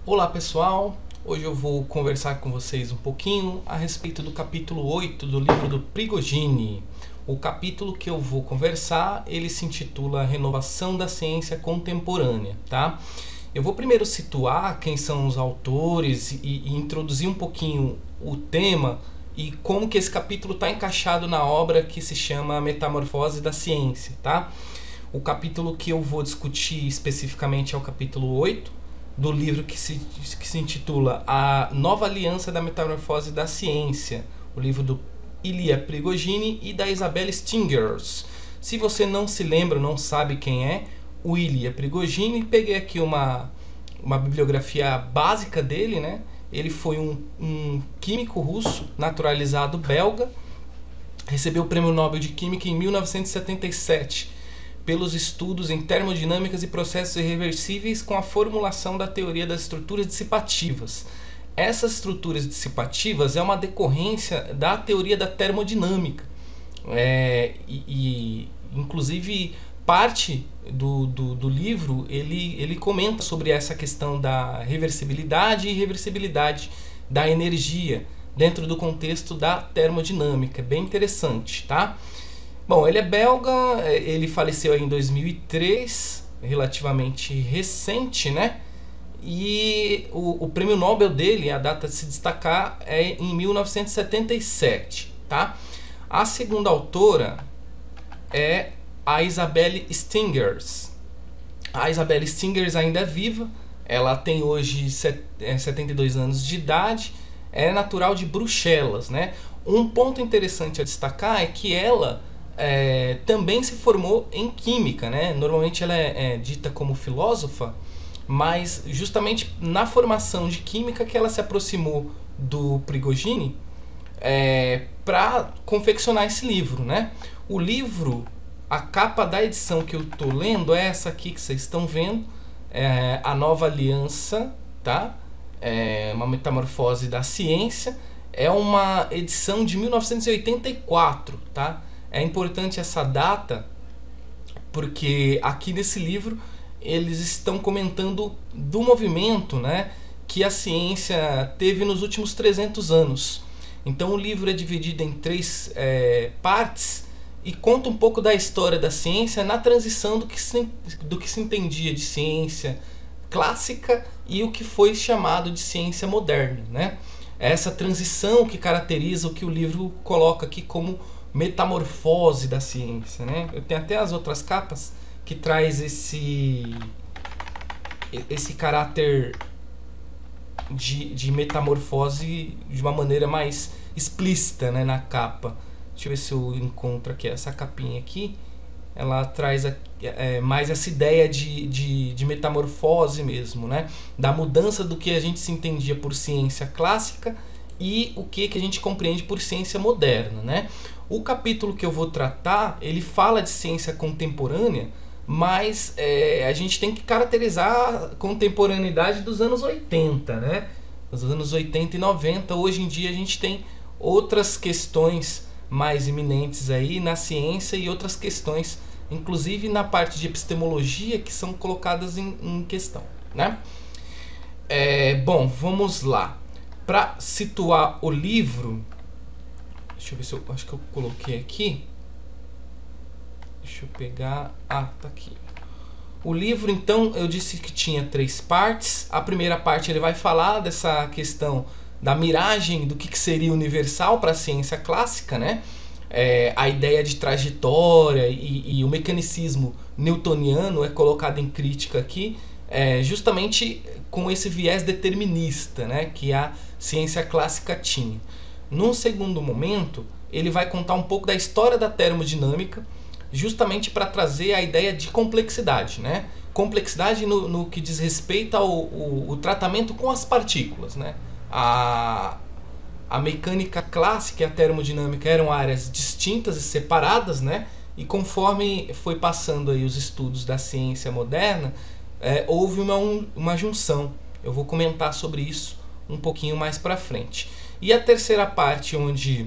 Olá pessoal, hoje eu vou conversar com vocês um pouquinho a respeito do capítulo 8 do livro do Prigogine. O capítulo que eu vou conversar, ele se intitula Renovação da Ciência Contemporânea, tá? Eu vou primeiro situar quem são os autores e introduzir um pouquinho o tema e como que esse capítulo está encaixado na obra que se chama Metamorfose da Ciência, tá? O capítulo que eu vou discutir especificamente é o capítulo 8, do livro que se intitula A Nova Aliança da Metamorfose da Ciência, o livro do Ilya Prigogine e da Isabelle Stingers. Se você não se lembra, não sabe quem é o Ilya Prigogine, peguei aqui uma bibliografia básica dele, né? Ele foi um químico russo, naturalizado belga, recebeu o Prêmio Nobel de Química em 1977 pelos estudos em termodinâmicas e processos irreversíveis com a formulação da teoria das estruturas dissipativas. Essas estruturas dissipativas é uma decorrência da teoria da termodinâmica. Inclusive, parte do livro ele comenta sobre essa questão da reversibilidade e irreversibilidade da energia dentro do contexto da termodinâmica. Bem interessante, tá? Bom, ele é belga, ele faleceu em 2003, relativamente recente, né? E o prêmio Nobel dele, a data de se destacar, é em 1977, tá? A segunda autora é a Isabelle Stingers. A Isabelle Stingers ainda é viva, ela tem hoje 72 anos de idade, é natural de Bruxelas, né? Um ponto interessante a destacar é que ela também se formou em química, né? Normalmente ela é dita como filósofa, mas justamente na formação de química que ela se aproximou do Prigogine para confeccionar esse livro, né? O livro, a capa da edição que eu estou lendo é essa aqui que vocês estão vendo, A Nova Aliança, tá? Uma metamorfose da ciência. É uma edição de 1984, tá? É importante essa data porque aqui nesse livro eles estão comentando do movimento, né, que a ciência teve nos últimos 300 anos. Então o livro é dividido em três partes e conta um pouco da história da ciência na transição do que se entendia de ciência clássica e o que foi chamado de ciência moderna, né? Essa transição que caracteriza o que o livro coloca aqui como metamorfose da ciência, né? Eu tenho até as outras capas que traz esse caráter de metamorfose de uma maneira mais explícita, né, na capa. Deixa eu ver se eu encontro aqui essa capinha aqui. Ela traz mais essa ideia de metamorfose mesmo, né? Da mudança do que a gente se entendia por ciência clássica e o que a gente compreende por ciência moderna, né? O capítulo que eu vou tratar, ele fala de ciência contemporânea, mas a gente tem que caracterizar a contemporaneidade dos anos 80, né? Os anos 80 e 90, hoje em dia a gente tem outras questões mais iminentes aí na ciência e outras questões, inclusive na parte de epistemologia, que são colocadas em questão, né? Bom, vamos lá. Para situar o livro, deixa eu ver se eu acho que eu coloquei aqui. Deixa eu pegar. Ah, tá aqui. O livro, então, eu disse que tinha três partes. A primeira parte ele vai falar dessa questão da miragem do que seria universal para a ciência clássica, né? A ideia de trajetória e o mecanicismo newtoniano é colocado em crítica aqui, justamente com esse viés determinista, né, que a ciência clássica tinha. Num segundo momento, ele vai contar um pouco da história da termodinâmica, justamente para trazer a ideia de complexidade, né? Complexidade no que diz respeito ao tratamento com as partículas, né? A mecânica clássica e a termodinâmica eram áreas distintas e separadas, né? E conforme foi passando aí os estudos da ciência moderna, houve uma junção. Eu vou comentar sobre isso um pouquinho mais para frente. E a terceira parte, onde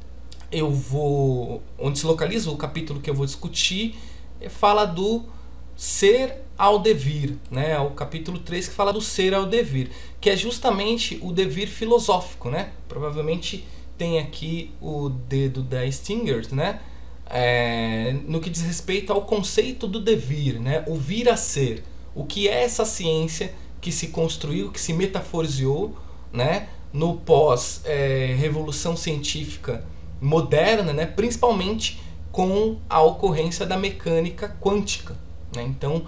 se localiza o capítulo que eu vou discutir, fala do ser ao devir, né? O capítulo 3 que fala do ser ao devir, que é justamente o devir filosófico, né? Provavelmente tem aqui o dedo da Stinger, né? No que diz respeito ao conceito do devir, né? O vir a ser. O que é essa ciência que se construiu, que se metaforizou, né? No pós-revolução científica moderna, né? Principalmente com a ocorrência da mecânica quântica, né? Então,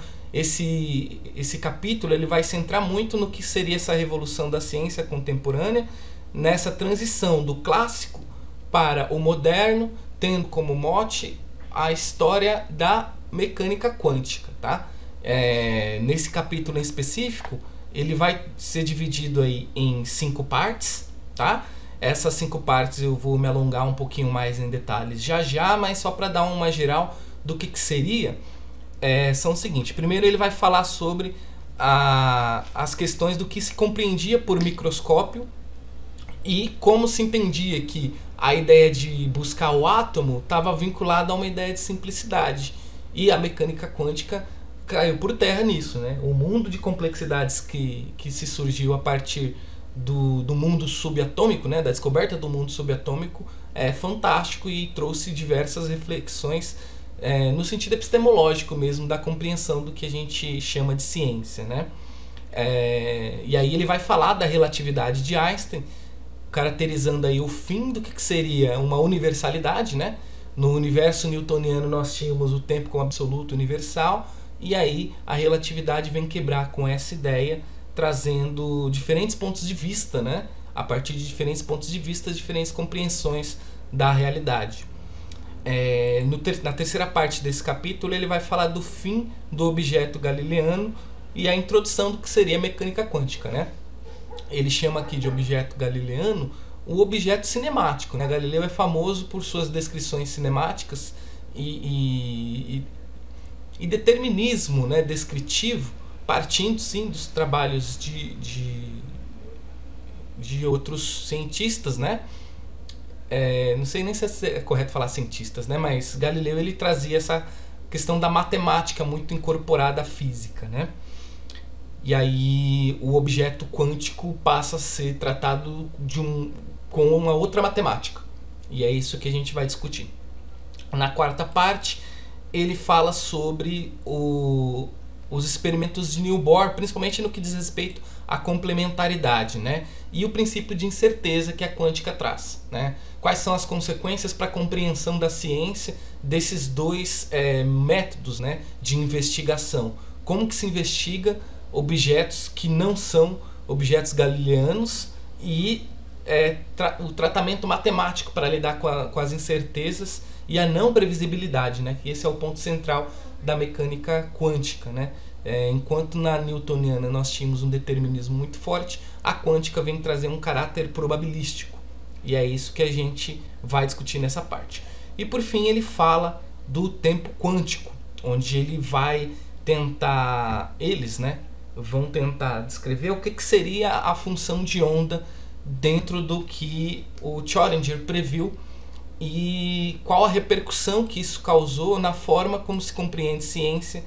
esse capítulo ele vai centrar muito no que seria essa revolução da ciência contemporânea, nessa transição do clássico para o moderno, tendo como mote a história da mecânica quântica, tá? Nesse capítulo em específico, ele vai ser dividido aí em 5 partes, tá? Essas 5 partes eu vou me alongar um pouquinho mais em detalhes já, mas só para dar uma geral do que seria, são o seguinte. Primeiro ele vai falar sobre as questões do que se compreendia por microscópio e como se entendia que a ideia de buscar o átomo estava vinculada a uma ideia de simplicidade. E a mecânica quântica caiu por terra nisso, né? O mundo de complexidades que se surgiu a partir do mundo subatômico, né? Da descoberta do mundo subatômico, é fantástico e trouxe diversas reflexões no sentido epistemológico mesmo da compreensão do que a gente chama de ciência, né? E aí ele vai falar da relatividade de Einstein, caracterizando aí o fim do que seria uma universalidade, né? No universo newtoniano nós tínhamos o tempo como absoluto universal, e aí a relatividade vem quebrar com essa ideia, trazendo diferentes pontos de vista, né? A partir de diferentes pontos de vista, diferentes compreensões da realidade. Na terceira parte desse capítulo ele vai falar do fim do objeto galileano e a introdução do que seria a mecânica quântica, né? Ele chama aqui de objeto galileano o objeto cinemático, né? Galileu é famoso por suas descrições cinemáticas e determinismo, né, descritivo, partindo sim dos trabalhos de outros cientistas, né? Não sei nem se é correto falar cientistas, né? Mas Galileu ele trazia essa questão da matemática muito incorporada à física, né? E aí o objeto quântico passa a ser tratado com uma outra matemática. E é isso que a gente vai discutir. Na quarta parte, ele fala sobre os experimentos de Niels Bohr, principalmente no que diz respeito à complementaridade, né? E o princípio de incerteza que a quântica traz, né? Quais são as consequências para a compreensão da ciência desses dois métodos, né, de investigação? Como que se investiga objetos que não são objetos galileanos e o tratamento matemático para lidar com as incertezas e a não previsibilidade, né? Que esse é o ponto central da mecânica quântica, né? Enquanto na newtoniana nós tínhamos um determinismo muito forte, a quântica vem trazer um caráter probabilístico. E é isso que a gente vai discutir nessa parte. E por fim ele fala do tempo quântico, onde ele vai tentar, né, vão tentar descrever o que seria a função de onda dentro do que o Schrödinger previu e qual a repercussão que isso causou na forma como se compreende ciência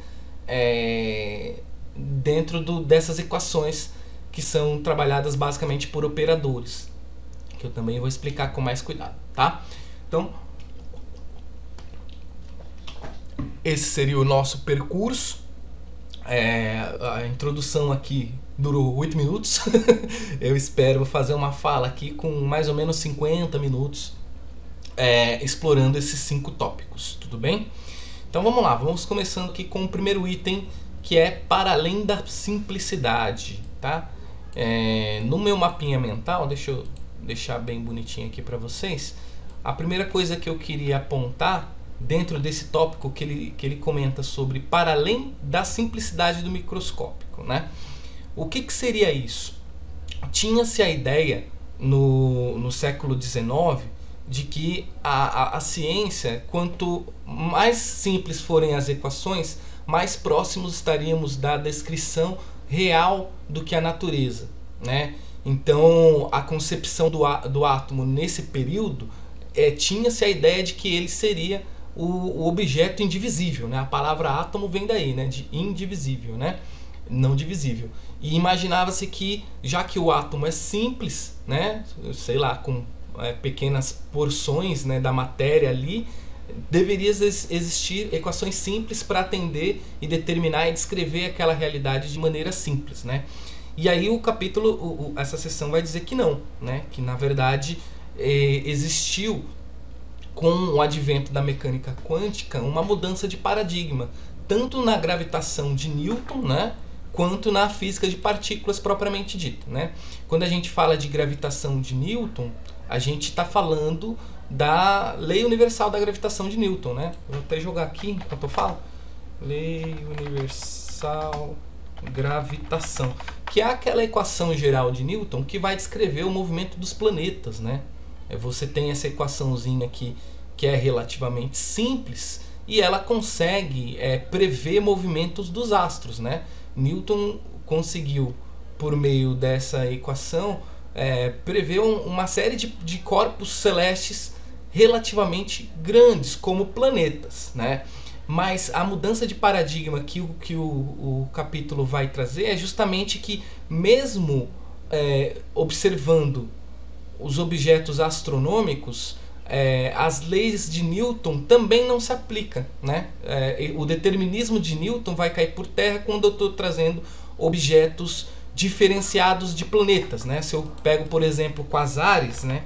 dentro dessas equações que são trabalhadas basicamente por operadores, que eu também vou explicar com mais cuidado, tá? Então, esse seria o nosso percurso. A introdução aqui durou 8 minutos. Eu espero fazer uma fala aqui com mais ou menos 50 minutos explorando esses 5 tópicos, tudo bem? Então vamos lá, vamos começando aqui com o primeiro item, que é para além da simplicidade, tá? No meu mapinha mental, deixa eu deixar bem bonitinho aqui para vocês. A primeira coisa que eu queria apontar dentro desse tópico que ele comenta sobre para além da simplicidade do microscópico, né? O que seria isso? Tinha-se a ideia no século XIX de que a ciência, quanto mais simples forem as equações, mais próximos estaríamos da descrição real do que a natureza, né? Então a concepção do átomo nesse período tinha-se a ideia de que ele seria o objeto indivisível, né? A palavra átomo vem daí, né? De indivisível, né? Não divisível. E imaginava-se que, já que o átomo é simples, né? Sei lá, com pequenas porções, né, da matéria ali, deveria existir equações simples para atender e determinar e descrever aquela realidade de maneira simples, né? E aí o capítulo, essa seção vai dizer que não, né? Que na verdade existiu, com o advento da mecânica quântica, uma mudança de paradigma, tanto na gravitação de Newton, né, quanto na física de partículas propriamente dita, né? Quando a gente fala de gravitação de Newton, a gente está falando da lei universal da gravitação de Newton, né? Vou até jogar aqui enquanto eu falo. Lei universal gravitação, que é aquela equação geral de Newton que vai descrever o movimento dos planetas, né? Você tem essa equaçãozinha aqui que é relativamente simples e ela consegue prever movimentos dos astros, né? Newton conseguiu, por meio dessa equação, prever uma série de corpos celestes relativamente grandes, como planetas, né? Mas a mudança de paradigma que o capítulo vai trazer é justamente que, mesmo observando os objetos astronômicos, as leis de Newton também não se aplicam, né? O determinismo de Newton vai cair por terra quando eu estou trazendo objetos diferenciados de planetas, né? Se eu pego, por exemplo, quasares, né?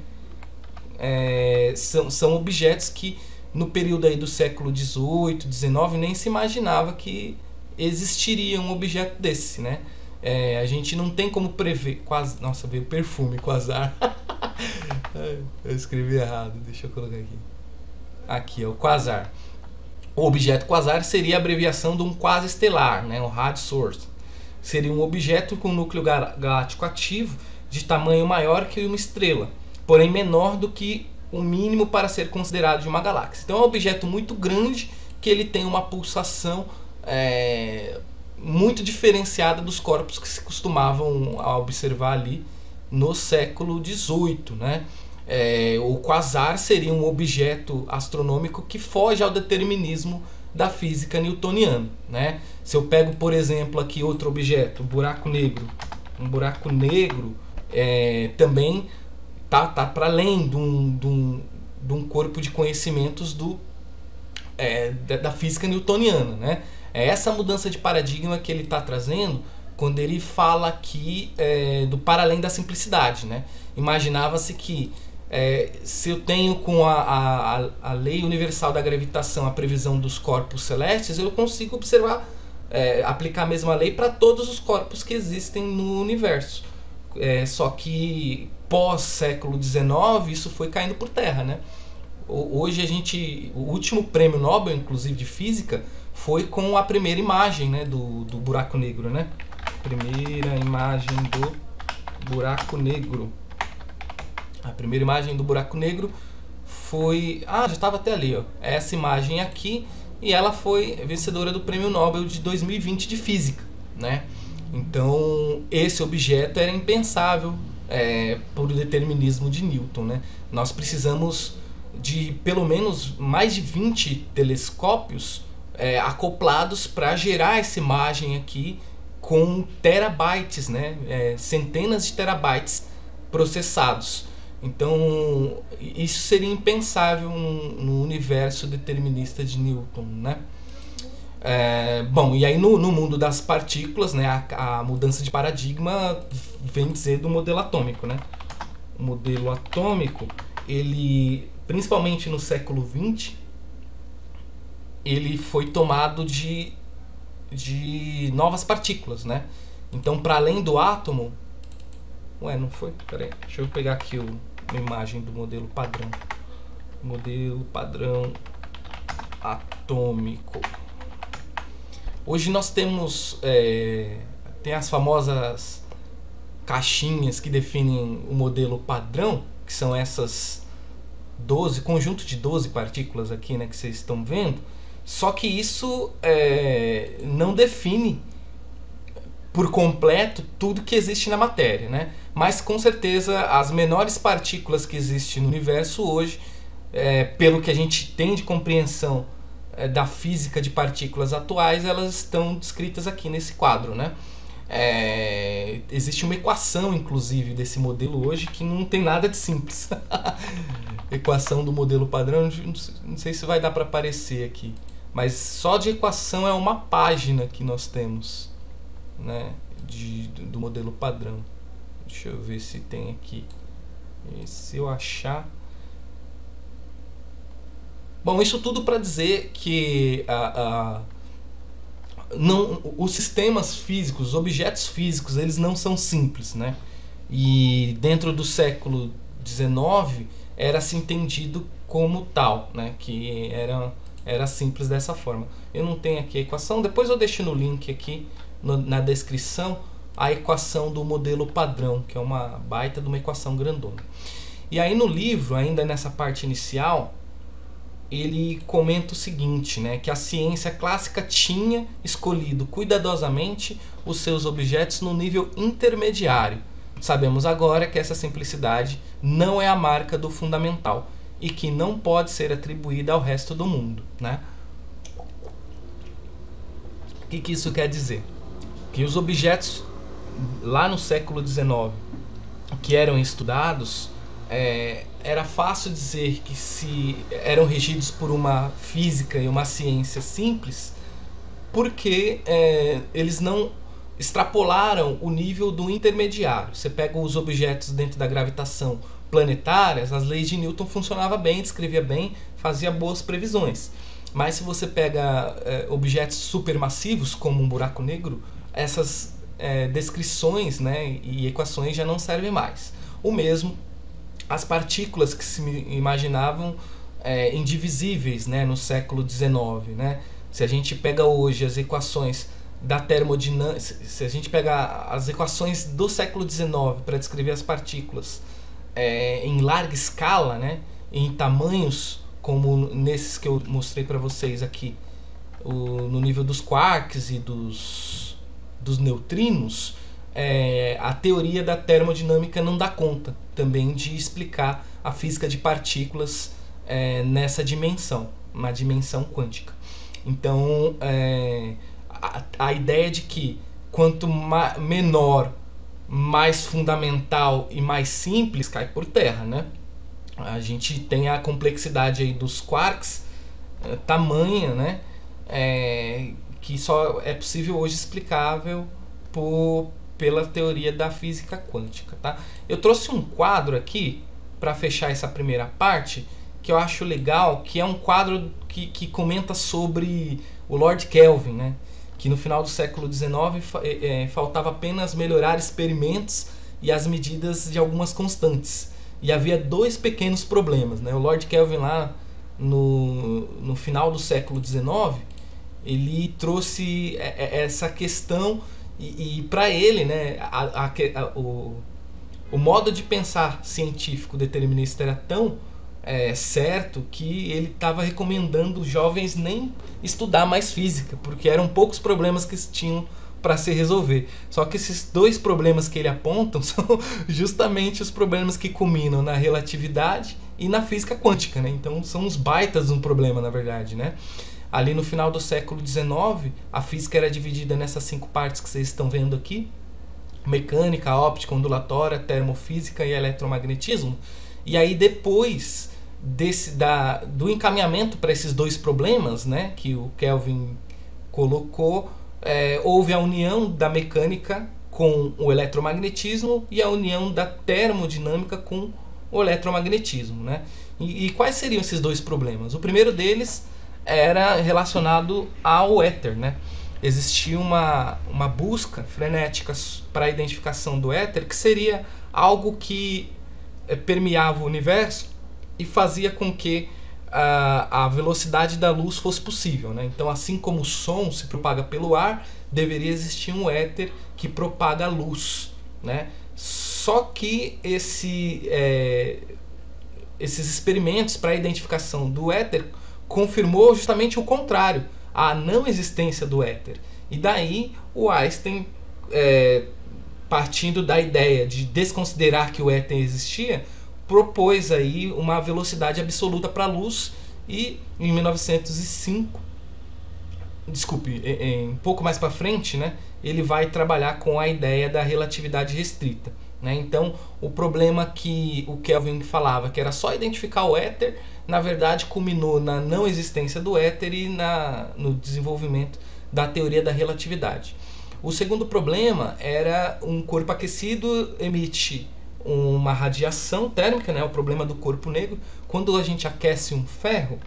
São objetos que no período aí do século XVIII, XIX, nem se imaginava que existiria um objeto desse, né? A gente não tem como prever. Nossa, veio perfume, quasar. Eu escrevi errado, deixa eu colocar aqui. Aqui é o quasar. O objeto quasar seria a abreviação de um quase estelar, né? O Rad Source. Seria um objeto com núcleo galáctico ativo de tamanho maior que uma estrela, porém menor do que o mínimo para ser considerado de uma galáxia. Então é um objeto muito grande que ele tem uma pulsação muito diferenciada dos corpos que se costumavam observar ali no século XVIII, né? O quasar seria um objeto astronômico que foge ao determinismo da física newtoniana, né? Se eu pego, por exemplo, aqui outro objeto, o buraco negro. Um buraco negro também tá para além de um corpo de conhecimentos da física newtoniana, né? É essa mudança de paradigma que ele está trazendo quando ele fala aqui do para além da simplicidade, né? Imaginava-se que se eu tenho com a lei universal da gravitação a previsão dos corpos celestes, eu consigo observar, aplicar a mesma lei para todos os corpos que existem no universo. Só que pós século XIX isso foi caindo por terra, né? Hoje o último prêmio Nobel, inclusive de física, foi com a primeira imagem, né, do buraco negro, né? Primeira imagem do buraco negro. A primeira imagem do buraco negro foi... já estava até ali, ó. Essa imagem aqui, e ela foi vencedora do prêmio Nobel de 2020 de física, né? Então esse objeto era impensável por determinismo de Newton, né? Nós precisamos de pelo menos mais de 20 telescópios acoplados para gerar essa imagem aqui com terabytes, né? Centenas de terabytes processados. Então isso seria impensável no universo determinista de Newton, né? Bom, e aí no mundo das partículas, né, a mudança de paradigma vem dizer do modelo atômico, né? O modelo atômico, ele, principalmente no século XX, ele foi tomado de novas partículas, né? Então, para além do átomo... não foi? Peraí, deixa eu pegar aqui uma imagem do modelo padrão. Modelo padrão atômico. Hoje nós temos tem as famosas caixinhas que definem o modelo padrão, que são essas conjunto de 12 partículas aqui, né, que vocês estão vendo. Só que isso não define por completo tudo que existe na matéria, né? Mas com certeza as menores partículas que existem no universo hoje pelo que a gente tem de compreensão da física de partículas atuais, elas estão descritas aqui nesse quadro, né? Existe uma equação, inclusive, desse modelo hoje que não tem nada de simples. Equação do modelo padrão, não sei se vai dar para aparecer aqui, mas só de equação é uma página que nós temos, né, do modelo padrão. Deixa eu ver se tem aqui. E se eu achar... Bom, isso tudo para dizer que os sistemas físicos, os objetos físicos, eles não são simples, né? E dentro do século XIX era-se entendido como tal, né? Que era simples dessa forma. Eu não tenho aqui a equação, depois eu deixo no link aqui na descrição a equação do modelo padrão, que é uma baita de uma equação grandona. E aí no livro, ainda nessa parte inicial, ele comenta o seguinte, né, que a ciência clássica tinha escolhido cuidadosamente os seus objetos no nível intermediário. Sabemos agora que essa simplicidade não é a marca do fundamental e que não pode ser atribuída ao resto do mundo, né? O que isso quer dizer? Que os objetos lá no século XIX que eram estudados, era fácil dizer que se eram regidos por uma física e uma ciência simples, porque eles não extrapolaram o nível do intermediário. Você pega os objetos dentro da gravitação planetária, as leis de Newton funcionavam bem, descrevia bem, fazia boas previsões. Mas se você pega objetos supermassivos, como um buraco negro, essas descrições, né, e equações já não servem mais. O mesmo as partículas que se imaginavam indivisíveis, né, no século XIX, né? Se a gente pega hoje as equações da termodinâmica, se a gente pegar as equações do século XIX para descrever as partículas em larga escala, né, em tamanhos como nesses que eu mostrei para vocês aqui, no nível dos quarks e dos neutrinos, a teoria da termodinâmica não dá conta também de explicar a física de partículas nessa dimensão, uma dimensão quântica. Então, a ideia de que quanto menor, mais fundamental e mais simples, cai por terra, né? A gente tem a complexidade aí dos quarks, tamanha, né? Que só é possível hoje explicável pela teoria da física quântica, tá? Eu trouxe um quadro aqui para fechar essa primeira parte, que eu acho legal, que é um quadro que comenta sobre o Lord Kelvin, né? Que no final do século XIX faltava apenas melhorar experimentos e as medidas de algumas constantes. E havia dois pequenos problemas, né? O Lord Kelvin lá no final do século XIX, ele trouxe essa questão e para ele, né, o modo de pensar científico determinista era tão certo que ele estava recomendando os jovens nem estudar mais física, porque eram poucos problemas que tinham para se resolver. Só que esses dois problemas que ele aponta são justamente os problemas que culminam na relatividade e na física quântica, né? Então são uns baitas de um problema, na verdade, né? Ali no final do século XIX, a física era dividida nessas 5 partes que vocês estão vendo aqui: mecânica, óptica, ondulatória, termofísica e eletromagnetismo. E aí depois do encaminhamento para esses dois problemas, né, que o Kelvin colocou, houve a união da mecânica com o eletromagnetismo e a união da termodinâmica com o eletromagnetismo, né? E quais seriam esses dois problemas? O primeiro deles era relacionado ao éter, né? Existia uma busca frenética para a identificação do éter, que seria algo que permeava o universo e fazia com que a velocidade da luz fosse possível, né? Então, assim como o som se propaga pelo ar, deveria existir um éter que propaga a luz, né? Só que esses experimentos para a identificação do éter confirmou justamente o contrário, a não existência do éter. E daí o Einstein, partindo da ideia de desconsiderar que o éter existia, propôs aí uma velocidade absoluta para a luz, e em 1905, desculpe, um pouco mais para frente, né, ele vai trabalhar com a ideia da relatividade restrita, né? Então, o problema que o Kelvin falava, que era só identificar o éter, na verdade culminou na não existência do éter e no desenvolvimento da teoria da relatividade. O segundo problema era um corpo aquecido emite uma radiação térmica, né? O problema do corpo negro. Quando a gente aquece um ferro,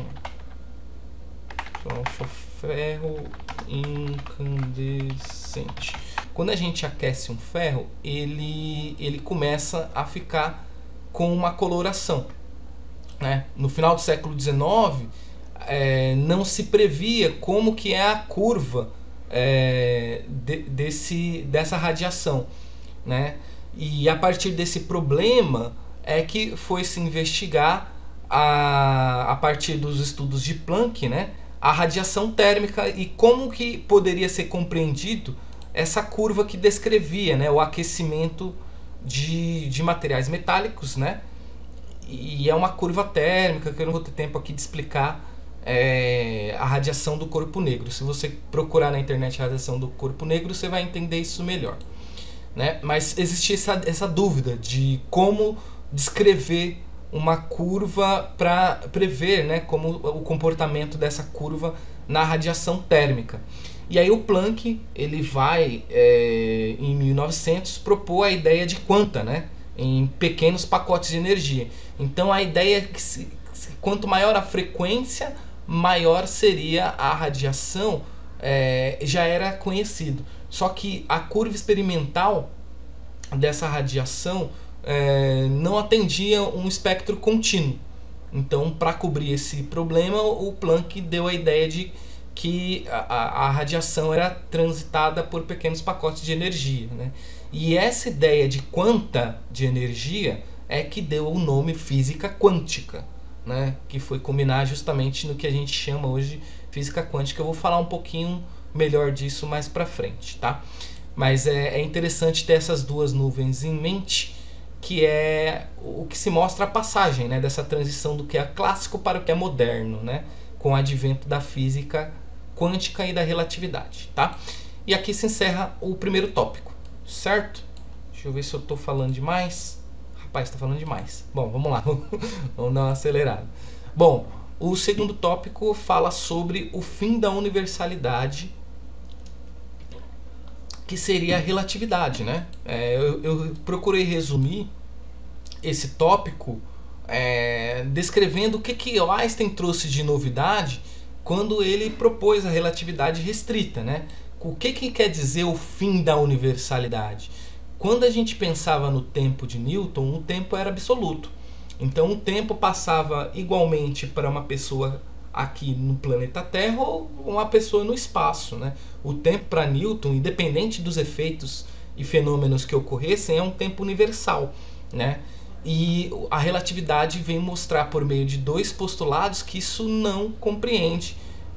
ferro incandescente. Quando a gente aquece um ferro, ele começa a ficar com uma coloração, né? No final do século XIX, não se previa como que é a curva dessa radiação, né? E a partir desse problema é que foi se investigar, a partir dos estudos de Planck, né, a radiação térmica e como que poderia ser compreendido essa curva que descrevia, né, o aquecimento de materiais metálicos, né? E é uma curva térmica que eu não vou ter tempo aqui de explicar, a radiação do corpo negro. Se você procurar na internet a radiação do corpo negro, você vai entender isso melhor, né? Mas existia essa dúvida de como descrever uma curva para prever, né, como o comportamento dessa curva na radiação térmica. E aí o Planck ele vai, em 1900, propor a ideia de quanta, né, em pequenos pacotes de energia. Então a ideia é que quanto maior a frequência, maior seria a radiação, já era conhecido. Só que a curva experimental dessa radiação não atendia um espectro contínuo. Então, para cobrir esse problema, o Planck deu a ideia de que a radiação era transitada por pequenos pacotes de energia, né? E essa ideia de quanta de energia é que deu o nome física quântica, né? Que foi combinar justamente no que a gente chama hoje de física quântica. Eu vou falar um pouquinho melhor disso mais para frente, tá? Mas é interessante ter essas duas nuvens em mente, que é o que se mostra a passagem, né, dessa transição do que é clássico para o que é moderno, né, com o advento da física quântica e da relatividade, tá? E aqui se encerra o primeiro tópico, certo? Deixa eu ver se eu estou falando demais. Rapaz, está falando demais. Bom, vamos lá, vamos dar uma acelerada. Bom, o segundo tópico fala sobre o fim da universalidade, que seria a relatividade, né? Eu procurei resumir esse tópico descrevendo o que o Einstein trouxe de novidade quando ele propôs a relatividade restrita, né? O que quer dizer o fim da universalidade? Quando a gente pensava no tempo de Newton, o tempo era absoluto. Então o tempo passava igualmente para uma pessoa aqui no planeta Terra ou uma pessoa no espaço, né? O tempo para Newton, independente dos efeitos e fenômenos que ocorressem, é um tempo universal, né? E a relatividade vem mostrar por meio de dois postulados que isso não compreende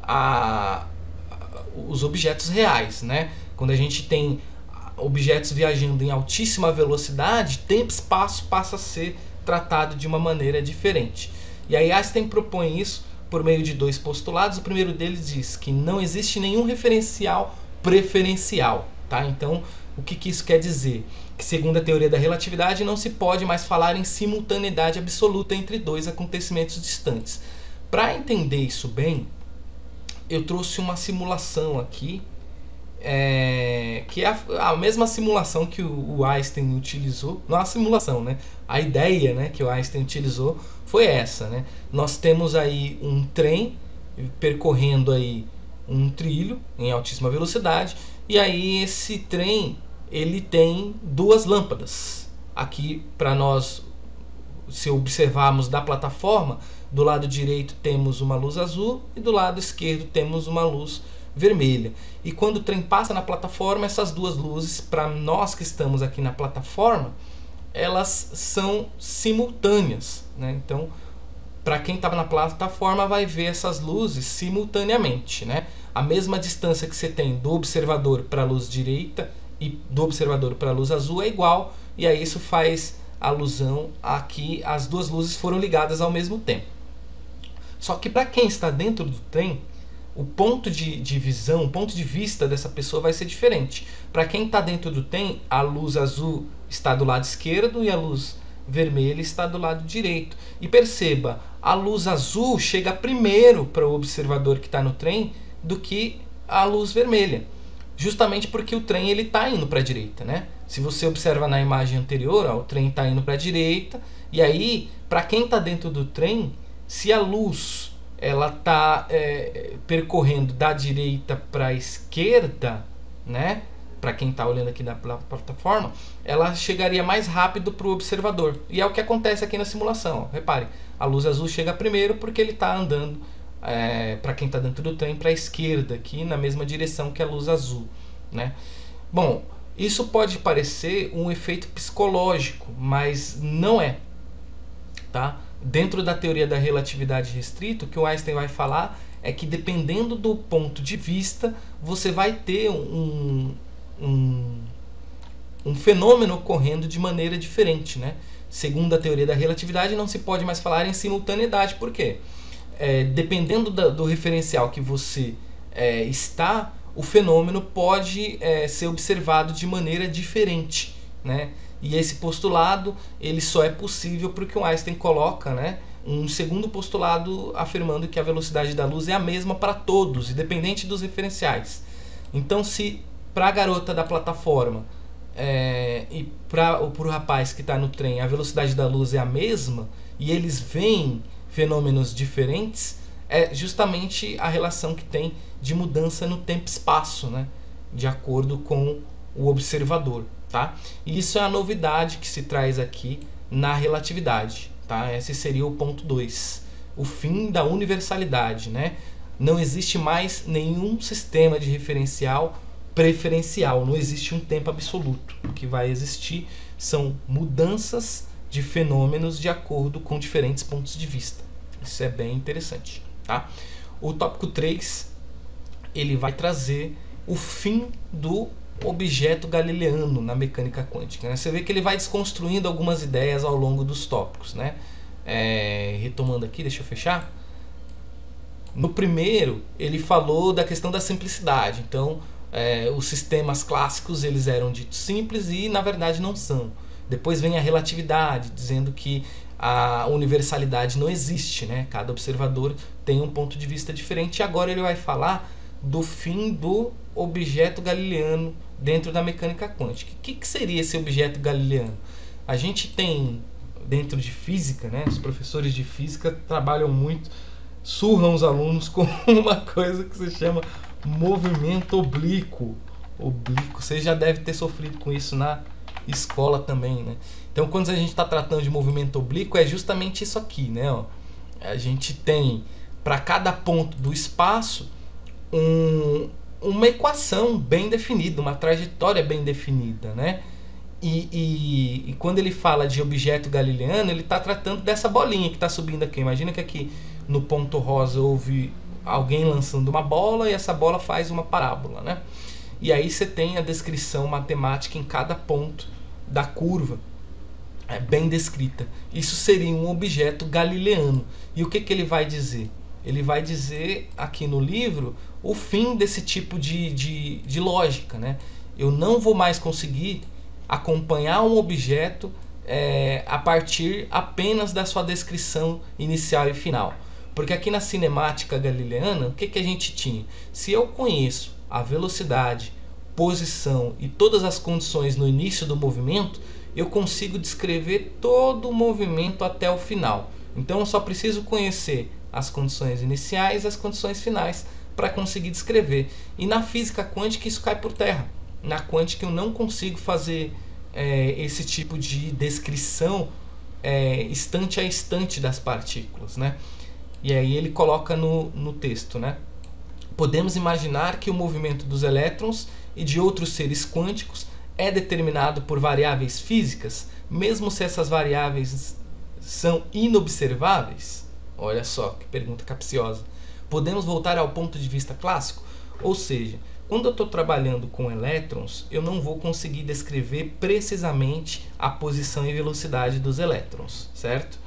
os objetos reais, né? Quando a gente tem objetos viajando em altíssima velocidade, tempo e espaço passa a ser tratado de uma maneira diferente. E aí Einstein propõe isso por meio de dois postulados. O primeiro deles diz que não existe nenhum referencial preferencial, tá? Então, o que isso quer dizer? Que segundo a teoria da relatividade não se pode mais falar em simultaneidade absoluta entre dois acontecimentos distantes. Para entender isso bem, eu trouxe uma simulação aqui, que é a mesma simulação que o Einstein utilizou. Não a simulação, né? A ideia, né, que o Einstein utilizou foi essa, né? Nós temos aí um trem percorrendo aí um trilho em altíssima velocidade, e aí esse trem ele tem duas lâmpadas. Aqui, para nós, se observarmos da plataforma, do lado direito temos uma luz azul e do lado esquerdo temos uma luz vermelha. E quando o trem passa na plataforma, essas duas luzes, para nós que estamos aqui na plataforma, elas são simultâneas, né? Então, para quem estava na plataforma vai ver essas luzes simultaneamente, né? A mesma distância que você tem do observador para a luz direita e do observador para a luz azul é igual, e aí isso faz alusão a que as duas luzes foram ligadas ao mesmo tempo. Só que para quem está dentro do trem, o ponto de visão, o ponto de vista dessa pessoa vai ser diferente. Para quem está dentro do trem, a luz azul está do lado esquerdo e a luz vermelha está do lado direito. E perceba, a luz azul chega primeiro para o observador que está no trem do que a luz vermelha. Justamente porque o trem está indo para a direita, né? Se você observa na imagem anterior, ó, o trem está indo para a direita. E aí, para quem está dentro do trem, se a luz ela está percorrendo da direita para a esquerda, né? Para quem está olhando aqui na plataforma, ela chegaria mais rápido para o observador. E é o que acontece aqui na simulação. Ó. Repare, a luz azul chega primeiro porque ele está andando, para quem está dentro do trem, para a esquerda, aqui na mesma direção que a luz azul. Né? Bom, isso pode parecer um efeito psicológico, mas não é. Tá? Dentro da teoria da relatividade restrita, o que o Einstein vai falar é que dependendo do ponto de vista, você vai ter um fenômeno ocorrendo de maneira diferente. Né? Segundo a teoria da relatividade, não se pode mais falar em simultaneidade. Por quê? Dependendo do referencial que você está, o fenômeno pode ser observado de maneira diferente. Né? E esse postulado ele só é possível porque o Einstein coloca, né, um segundo postulado afirmando que a velocidade da luz é a mesma para todos, independente dos referenciais. Então, se para a garota da plataforma e para o rapaz que está no trem a velocidade da luz é a mesma e eles veem fenômenos diferentes, é justamente a relação que tem de mudança no tempo e espaço, né, de acordo com o observador. Tá? E isso é a novidade que se traz aqui na relatividade. Tá? Esse seria o ponto 2. O fim da universalidade. Né? Não existe mais nenhum sistema de referencial preferencial. Não existe um tempo absoluto. O que vai existir são mudanças de fenômenos de acordo com diferentes pontos de vista. Isso é bem interessante. Tá? O tópico 3 ele vai trazer o fim do objeto galileano na mecânica quântica. Né? Você vê que ele vai desconstruindo algumas ideias ao longo dos tópicos. Né? Retomando aqui, deixa eu fechar. No primeiro, ele falou da questão da simplicidade. Então, os sistemas clássicos eles eram ditos simples e, na verdade, não são. Depois vem a relatividade, dizendo que a universalidade não existe. Né? Cada observador tem um ponto de vista diferente. E agora ele vai falar do fim do objeto galileano dentro da mecânica quântica. O que seria esse objeto galileano? A gente tem, dentro de física, né, os professores de física trabalham muito, surram os alunos com uma coisa que se chama movimento oblíquo. Você já deve ter sofrido com isso na escola também. Né? Então, quando a gente está tratando de movimento oblíquo, é justamente isso aqui. Né? Ó, a gente tem, para cada ponto do espaço, uma equação bem definida, uma trajetória bem definida, né? E quando ele fala de objeto galileano, ele está tratando dessa bolinha que está subindo aqui. Imagina que aqui no ponto rosa houve alguém lançando uma bola e essa bola faz uma parábola, né? E aí você tem a descrição matemática em cada ponto da curva, bem descrita. Isso seria um objeto galileano. E o que ele vai dizer? Ele vai dizer aqui no livro o fim desse tipo de lógica. Né? Eu não vou mais conseguir acompanhar um objeto a partir apenas da sua descrição inicial e final. Porque aqui na cinemática galileana, o que a gente tinha? Se eu conheço a velocidade, posição e todas as condições no início do movimento, eu consigo descrever todo o movimento até o final. Então eu só preciso conhecer as condições iniciais e as condições finais para conseguir descrever. E na física quântica isso cai por terra. Na quântica eu não consigo fazer esse tipo de descrição instante a instante das partículas. Né? E aí ele coloca no texto, né? Podemos imaginar que o movimento dos elétrons e de outros seres quânticos é determinado por variáveis físicas, mesmo se essas variáveis são inobserváveis? Olha só, que pergunta capciosa. Podemos voltar ao ponto de vista clássico? Ou seja, Quando eu estou trabalhando com elétrons, eu não vou conseguir descrever precisamente a posição e velocidade dos elétrons, certo?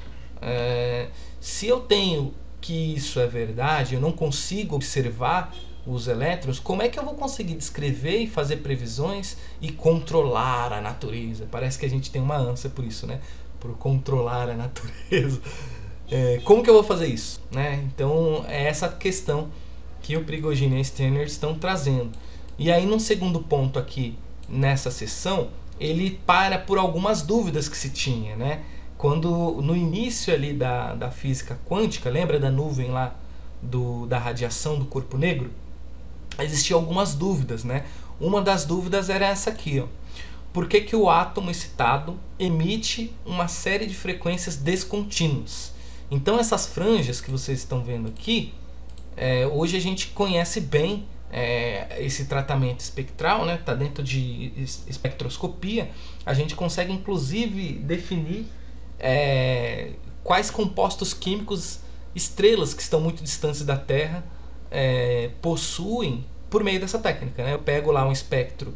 Se eu tenho que isso é verdade, eu não consigo observar os elétrons, como é que eu vou conseguir descrever e fazer previsões e controlar a natureza? Parece que a gente tem uma ânsia por isso, né? Por controlar a natureza. Como que eu vou fazer isso? Né? Então, é essa questão que o Prigogine e a Steiner estão trazendo. E aí, num segundo ponto aqui, nessa sessão, ele para por algumas dúvidas que se tinha, né? Quando, no início ali da física quântica, lembra da nuvem lá da radiação do corpo negro? Existiam algumas dúvidas, né? Uma das dúvidas era essa aqui, ó. Por que que o átomo excitado emite uma série de frequências descontínuas? Então essas franjas que vocês estão vendo aqui, hoje a gente conhece bem esse tratamento espectral, né? Tá dentro de espectroscopia. A gente consegue inclusive definir quais compostos químicos estrelas que estão muito distantes da Terra possuem por meio dessa técnica, né? Eu pego lá um espectro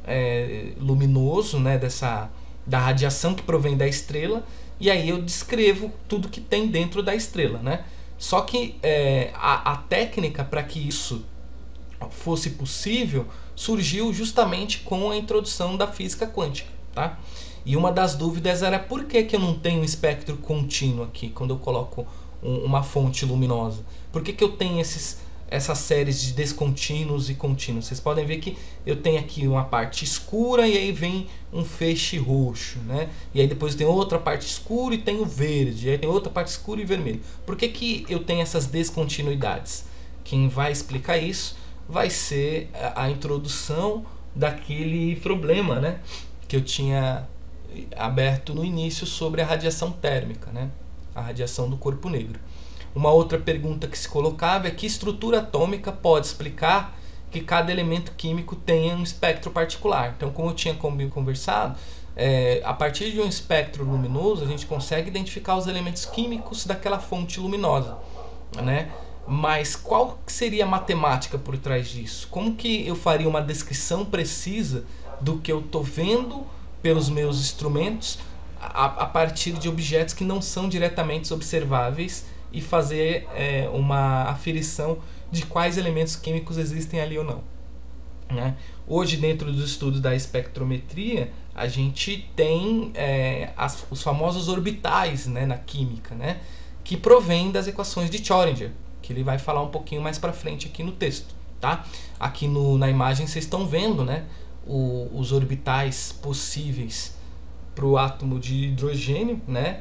luminoso, né, da radiação que provém da estrela, e aí eu descrevo tudo que tem dentro da estrela, né? Só que a técnica para que isso fosse possível surgiu justamente com a introdução da física quântica, tá? E uma das dúvidas era por que eu não tenho um espectro contínuo aqui quando eu coloco uma fonte luminosa? Por que eu tenho essas séries de descontínuos e contínuos? Vocês podem ver que eu tenho aqui uma parte escura e aí vem um feixe roxo, né? E aí depois tem outra parte escura e tem o verde, e aí tem outra parte escura e vermelho. Por que eu tenho essas descontinuidades? Quem vai explicar isso vai ser a introdução daquele problema, né, que eu tinha aberto no início sobre a radiação térmica, né, a radiação do corpo negro. Uma outra pergunta que se colocava é que estrutura atômica pode explicar que cada elemento químico tenha um espectro particular. Então, como eu tinha conversado, a partir de um espectro luminoso a gente consegue identificar os elementos químicos daquela fonte luminosa, né? Mas qual seria a matemática por trás disso? Como que eu faria uma descrição precisa do que eu estou vendo pelos meus instrumentos a partir de objetos que não são diretamente observáveis e fazer uma aferição de quais elementos químicos existem ali ou não, né? Hoje, dentro dos estudos da espectrometria, a gente tem os famosos orbitais, né, na química, né, que provêm das equações de Schrödinger, que ele vai falar um pouquinho mais para frente aqui no texto, tá? Aqui na imagem vocês estão vendo, né, os orbitais possíveis para o átomo de hidrogênio, né?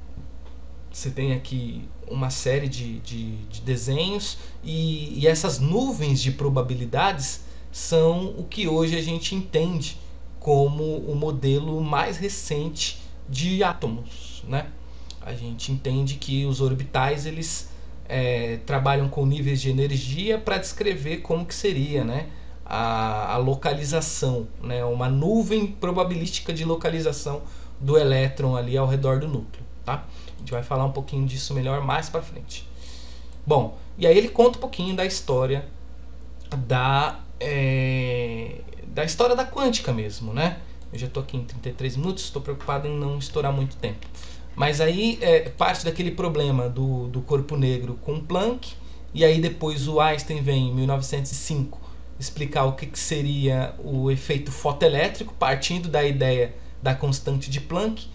Você tem aqui uma série de desenhos e essas nuvens de probabilidades são o que hoje a gente entende como o modelo mais recente de átomos, né? A gente entende que os orbitais eles trabalham com níveis de energia para descrever como que seria, né, a localização, né, uma nuvem probabilística de localização do elétron ali ao redor do núcleo, tá? A gente vai falar um pouquinho disso melhor mais para frente. Bom, e aí ele conta um pouquinho da história da história da quântica mesmo, né? Eu já estou aqui em 33 minutos, estou preocupado em não estourar muito tempo. Mas aí parte daquele problema do corpo negro com Planck, e aí depois o Einstein vem em 1905 explicar o que seria o efeito fotoelétrico, partindo da ideia da constante de Planck.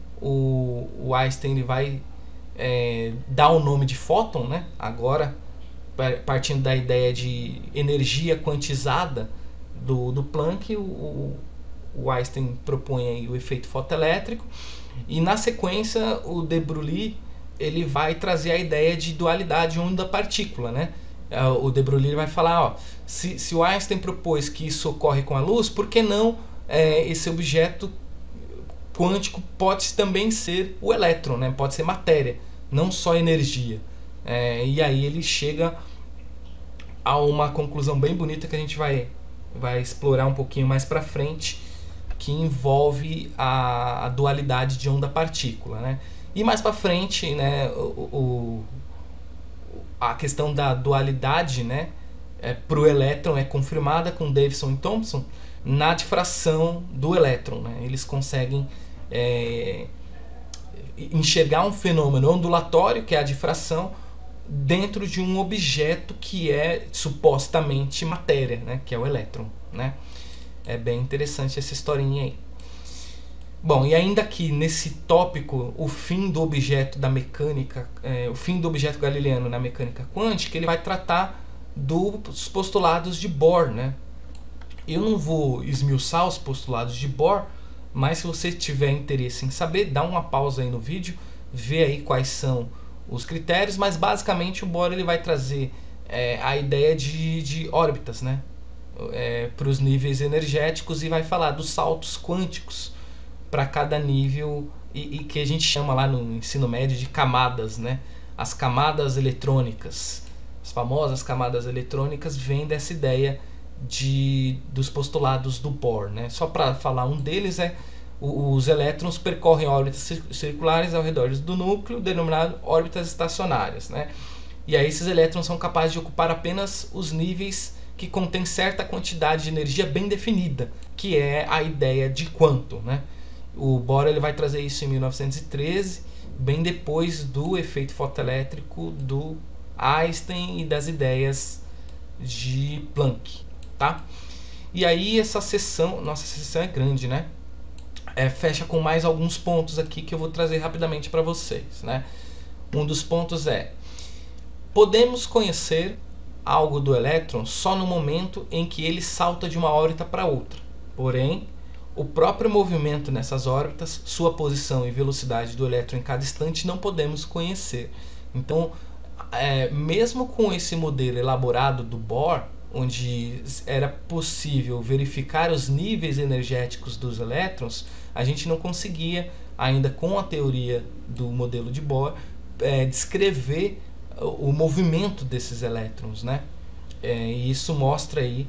O Einstein ele vai dar o nome de fóton, né? Agora, partindo da ideia de energia quantizada do Planck, o Einstein propõe aí o efeito fotoelétrico. E na sequência o de Broglie ele vai trazer a ideia de dualidade onda-partícula, né? O de Broglie vai falar, ó, se o Einstein propôs que isso ocorre com a luz, por que não esse objeto quântico pode também ser o elétron, né? Pode ser matéria, não só energia. E aí ele chega a uma conclusão bem bonita que a gente vai explorar um pouquinho mais para frente, que envolve a dualidade de onda-partícula, né? E mais para frente, né, a questão da dualidade, né, para o elétron é confirmada com Davidson e Thomson na difração do elétron, né? Eles conseguem enxergar um fenômeno ondulatório, que é a difração, dentro de um objeto que é supostamente matéria, né? Que é o elétron, né? É bem interessante essa historinha aí. Bom, e ainda aqui nesse tópico, o fim do objeto da mecânica, o fim do objeto galileano na mecânica quântica, ele vai tratar dos postulados de Bohr, né? Eu não vou esmiuçar os postulados de Bohr, mas se você tiver interesse em saber, dá uma pausa aí no vídeo, vê aí quais são os critérios, mas basicamente o Bohr ele vai trazer a ideia de órbitas, né? Para os níveis energéticos, e vai falar dos saltos quânticos para cada nível, e que a gente chama lá no ensino médio de camadas, né? As camadas eletrônicas, as famosas camadas eletrônicas, vêm dessa ideia dos postulados do Bohr, né? Só para falar, um deles os elétrons percorrem órbitas circulares ao redor do núcleo, denominado órbitas estacionárias, né? E aí esses elétrons são capazes de ocupar apenas os níveis que contêm certa quantidade de energia bem definida, que é a ideia de quantum, né? O Bohr ele vai trazer isso em 1913, bem depois do efeito fotoelétrico do Einstein e das ideias de Planck, tá? E aí essa sessão, nossa sessão é grande, né? Fecha com mais alguns pontos aqui que eu vou trazer rapidamente para vocês, né? Um dos pontos podemos conhecer algo do elétron só no momento em que ele salta de uma órbita para outra. Porém, o próprio movimento nessas órbitas, sua posição e velocidade do elétron em cada instante não podemos conhecer. Então, mesmo com esse modelo elaborado do Bohr, onde era possível verificar os níveis energéticos dos elétrons, a gente não conseguia, ainda com a teoria do modelo de Bohr, descrever o movimento desses elétrons, né? E isso mostra aí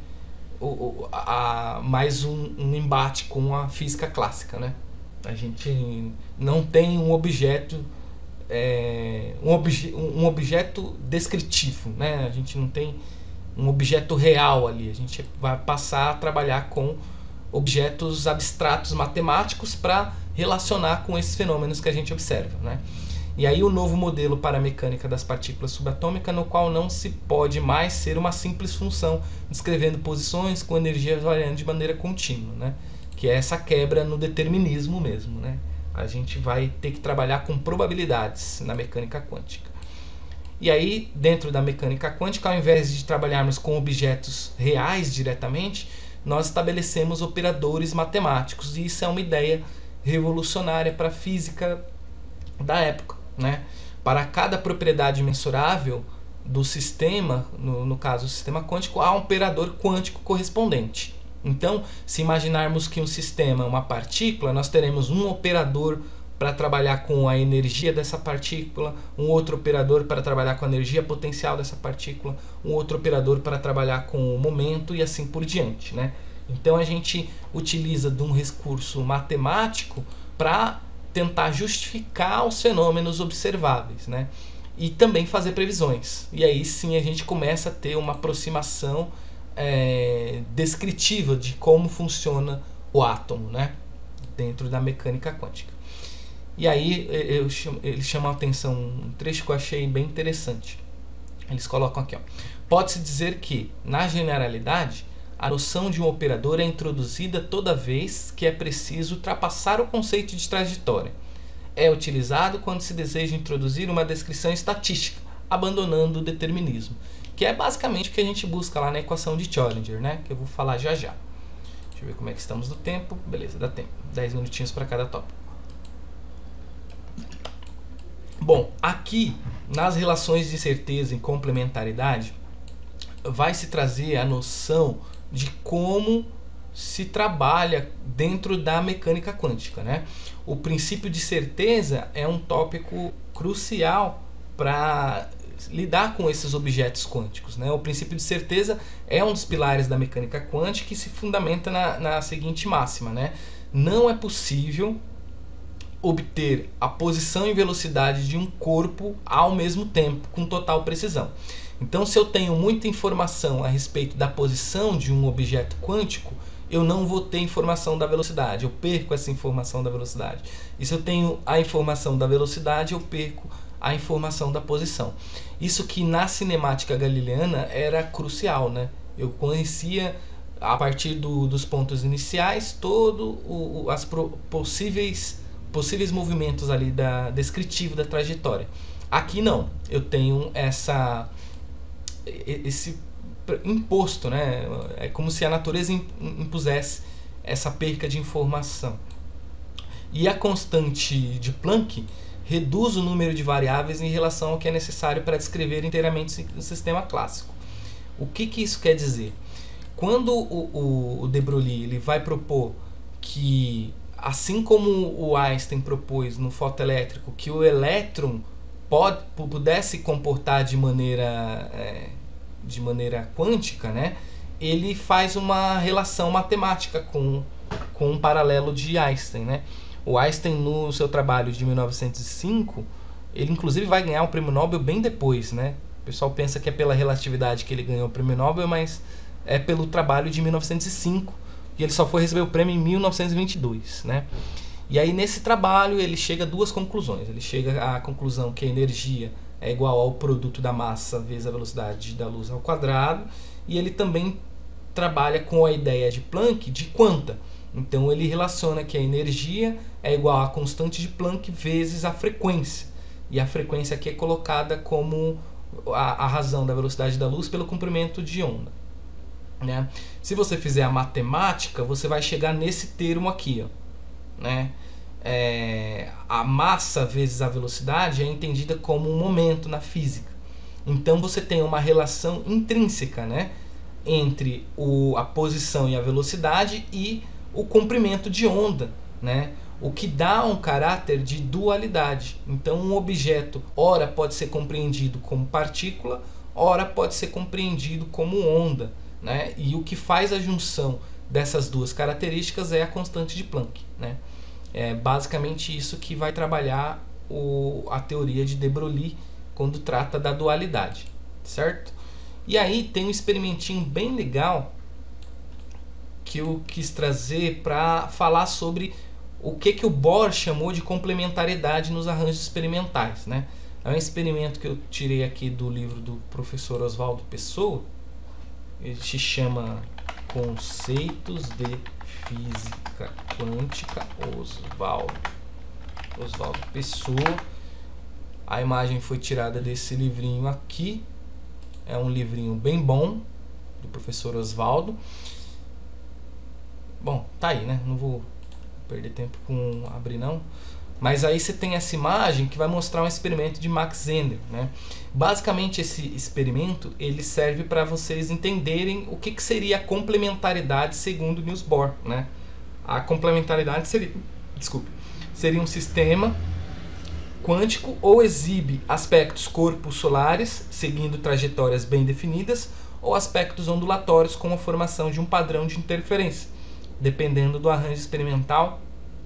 mais um embate com a física clássica, né? A gente não tem um objeto descritivo, né? A gente não tem um objeto real ali. A gente vai passar a trabalhar com objetos abstratos matemáticos para relacionar com esses fenômenos que a gente observa, né? E aí o novo modelo para a mecânica das partículas subatômicas, no qual não se pode mais ser uma simples função descrevendo posições com energias variando de maneira contínua, né? Que é essa quebra no determinismo mesmo, né? A gente vai ter que trabalhar com probabilidades na mecânica quântica. E aí, dentro da mecânica quântica, ao invés de trabalharmos com objetos reais diretamente, nós estabelecemos operadores matemáticos, e isso é uma ideia revolucionária para a física da época, né? Para cada propriedade mensurável do sistema, no caso o sistema quântico, há um operador quântico correspondente. Então, se imaginarmos que um sistema é uma partícula, nós teremos um operador para trabalhar com a energia dessa partícula, um outro operador para trabalhar com a energia potencial dessa partícula, um outro operador para trabalhar com o momento, e assim por diante, né? Então a gente utiliza de um recurso matemático para tentar justificar os fenômenos observáveis, né? E também fazer previsões. E aí sim a gente começa a ter uma aproximação descritiva de como funciona o átomo, né? Dentro da mecânica quântica. E aí eles chamam a atenção um trecho que eu achei bem interessante. Eles colocam aqui, ó: pode-se dizer que, na generalidade, a noção de um operador é introduzida toda vez que é preciso ultrapassar o conceito de trajetória. É utilizado quando se deseja introduzir uma descrição estatística, abandonando o determinismo, que é basicamente o que a gente busca lá na equação de Schrödinger, né? Que eu vou falar já já. Deixa eu ver como é que estamos no tempo. Beleza, dá tempo. 10 minutinhos para cada tópico. Bom, aqui, nas relações de certeza e complementaridade, vai se trazer a noção de como se trabalha dentro da mecânica quântica, né? O princípio de certeza é um tópico crucial para lidar com esses objetos quânticos, né? O princípio de certeza é um dos pilares da mecânica quântica, que se fundamenta na seguinte máxima, né? Não é possível obter a posição e velocidade de um corpo ao mesmo tempo, com total precisão. Então, se eu tenho muita informação a respeito da posição de um objeto quântico, eu não vou ter informação da velocidade, eu perco essa informação da velocidade. E se eu tenho a informação da velocidade, eu perco a informação da posição. Isso que na cinemática galileana era crucial, né? Eu conhecia, a partir dos pontos iniciais, as possíveis movimentos ali descritivo da trajetória. Aqui não, eu tenho esse imposto, né? É como se a natureza impusesse essa perca de informação. E a constante de Planck reduz o número de variáveis em relação ao que é necessário para descrever inteiramente o sistema clássico. O que isso quer dizer? Quando o de Broglie ele vai propor que, assim como o Einstein propôs no fotoelétrico, que o elétron pudesse comportar de maneira quântica, né? Ele faz uma relação matemática com um paralelo de Einstein, né? O Einstein, no seu trabalho de 1905, ele inclusive vai ganhar o prêmio Nobel bem depois, né? O pessoal pensa que é pela relatividade que ele ganhou o prêmio Nobel, mas é pelo trabalho de 1905, e ele só foi receber o prêmio em 1922, né? E aí, nesse trabalho, ele chega a duas conclusões. Ele chega à conclusão que a energia é igual ao produto da massa vezes a velocidade da luz ao quadrado, e ele também trabalha com a ideia de Planck de quanta. Então ele relaciona que a energia é igual à constante de Planck vezes a frequência. E a frequência aqui é colocada como a razão da velocidade da luz pelo comprimento de onda, né? Se você fizer a matemática, você vai chegar nesse termo aqui, ó, né? A massa vezes a velocidade é entendida como um momento na física. Então você tem uma relação intrínseca, né, entre a posição e a velocidade e o comprimento de onda, né, o que dá um caráter de dualidade. Então um objeto ora pode ser compreendido como partícula, ora pode ser compreendido como onda, né, e o que faz a junção dessas duas características é a constante de Planck, né. É basicamente isso que vai trabalhar a teoria de de Broglie quando trata da dualidade, certo? E aí tem um experimentinho bem legal que eu quis trazer para falar sobre o que o Bohr chamou de complementariedade nos arranjos experimentais, né? É um experimento que eu tirei aqui do livro do professor Oswaldo Pessoa. Ele se chama Conceitos de Física Quântica, Oswaldo Pessoa. A imagem foi tirada desse livrinho aqui. É um livrinho bem bom, do professor Oswaldo. Bom, tá aí, né? Não vou perder tempo com abrir não. Mas aí você tem essa imagem que vai mostrar um experimento de Max Ender, né? Basicamente esse experimento ele serve para vocês entenderem o que seria a complementaridade segundo Niels Bohr, né? A complementaridade seria um sistema quântico ou exibe aspectos corpos solares seguindo trajetórias bem definidas ou aspectos ondulatórios com a formação de um padrão de interferência, dependendo do arranjo experimental,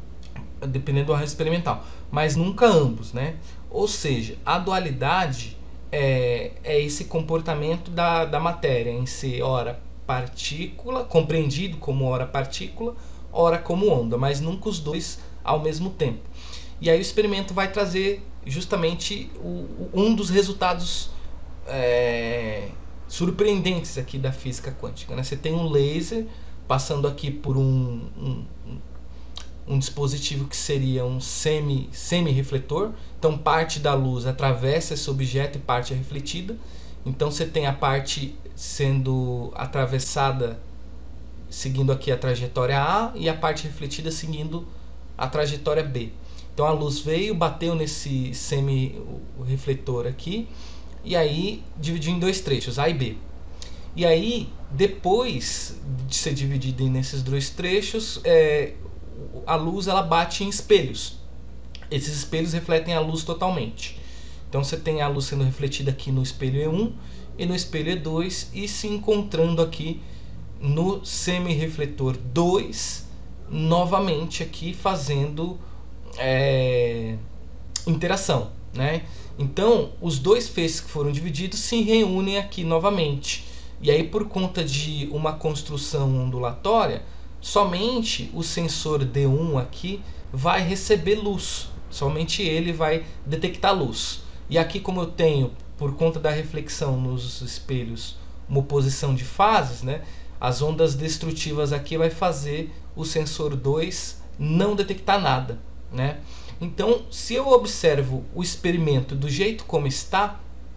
mas nunca ambos, né? Ou seja, a dualidade é esse comportamento da matéria em ser ora partícula, compreendido como ora partícula, ora como onda, mas nunca os dois ao mesmo tempo. E aí o experimento vai trazer justamente um dos resultados surpreendentes aqui da física quântica, né? Você tem um laser passando aqui por um dispositivo que seria um semi-refletor. Então parte da luz atravessa esse objeto e parte é refletida. Então você tem a parte sendo atravessada seguindo aqui a trajetória A e a parte refletida seguindo a trajetória B. Então a luz veio, bateu nesse semi-refletor aqui e aí dividiu em dois trechos, A e B. E aí, depois de ser dividida nesses dois trechos, a luz ela bate em espelhos. Esses espelhos refletem a luz totalmente. Então você tem a luz sendo refletida aqui no espelho E1 e no espelho E2 e se encontrando aqui no semi-refletor 2, novamente aqui fazendo interação. né? Então, os dois feixes que foram divididos se reúnem aqui novamente. E aí, por conta de uma construção ondulatória, somente o sensor D1 aqui vai receber luz. Somente ele vai detectar luz. E aqui, como eu tenho, por conta da reflexão nos espelhos, uma oposição de fases, né? As ondas destrutivas aqui vai fazer o sensor 2 não detectar nada, né? Então, se eu observo o experimento do jeito como está,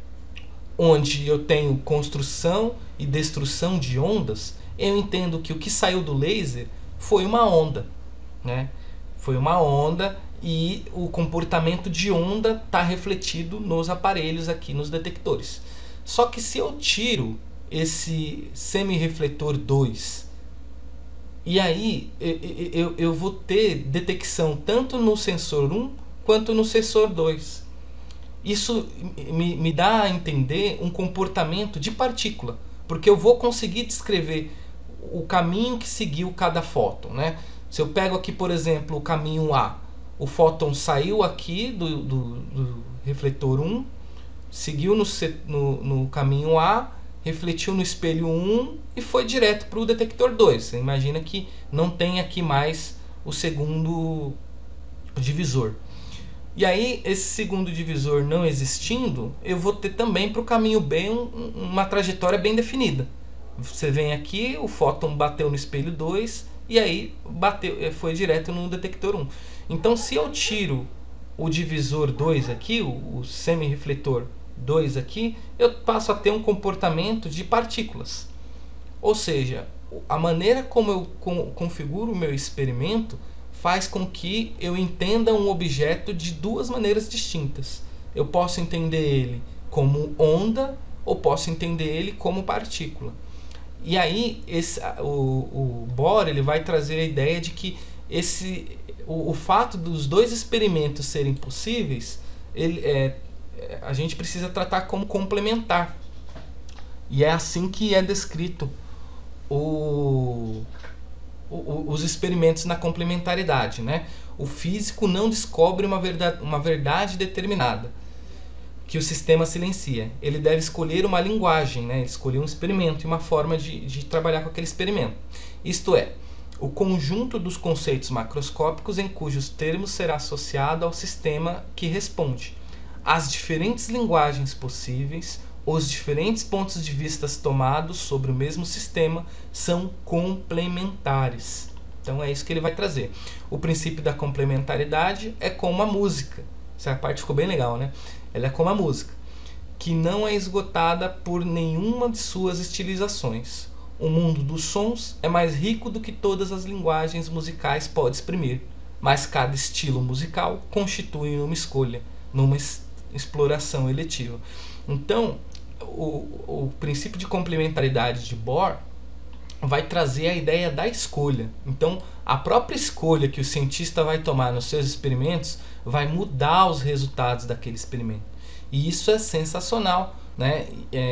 onde eu tenho construção e destruição de ondas, eu entendo que o que saiu do laser foi uma onda, né? Foi uma onda e o comportamento de onda está refletido nos aparelhos aqui, nos detectores. Só que se eu tiro esse semi-refletor 2, e aí eu vou ter detecção tanto no sensor 1 quanto no sensor 2. Isso me dá a entender um comportamento de partícula, porque eu vou conseguir descrever o caminho que seguiu cada fóton, né? Se eu pego aqui, por exemplo, o caminho A, o fóton saiu aqui do refletor 1, seguiu no caminho A, refletiu no espelho 1 e foi direto para o detector 2. Você imagina que não tem aqui mais o segundo divisor. E aí, esse segundo divisor não existindo, eu vou ter também para o caminho B uma trajetória bem definida. Você vem aqui, o fóton bateu no espelho 2 e aí foi direto no detector 1. Então, se eu tiro o divisor 2 aqui, o semi-refletor 2 aqui, eu passo a ter um comportamento de partículas. Ou seja, a maneira como eu configuro o meu experimento faz com que eu entenda um objeto de duas maneiras distintas. Eu posso entender ele como onda ou posso entender ele como partícula. E aí o Bohr ele vai trazer a ideia de que o fato dos dois experimentos serem possíveis, a gente precisa tratar como complementar. E é assim que é descrito os experimentos na complementaridade, né? O físico não descobre uma verdade determinada que o sistema silencia. Ele deve escolher uma linguagem, né? Escolher um experimento e uma forma de trabalhar com aquele experimento. Isto é, o conjunto dos conceitos macroscópicos em cujos termos será associado ao sistema que responde. As diferentes linguagens possíveis, os diferentes pontos de vista tomados sobre o mesmo sistema são complementares. Então é isso que ele vai trazer. O princípio da complementaridade é como a música. Essa parte ficou bem legal, né? Ela é como a música, que não é esgotada por nenhuma de suas estilizações. O mundo dos sons é mais rico do que todas as linguagens musicais pode exprimir, mas cada estilo musical constitui uma escolha, numa exploração eletiva. Então, o princípio de complementaridade de Bohr vai trazer a ideia da escolha. Então, a própria escolha que o cientista vai tomar nos seus experimentos vai mudar os resultados daquele experimento. E isso é sensacional, né?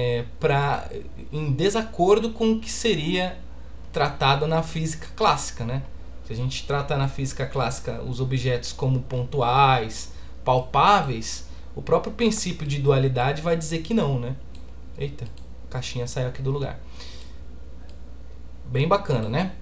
Em desacordo com o que seria tratado na física clássica, né? Se a gente trata na física clássica os objetos como pontuais, palpáveis, o próprio princípio de dualidade vai dizer que não, né? Eita, a caixinha saiu aqui do lugar. Bem bacana, né?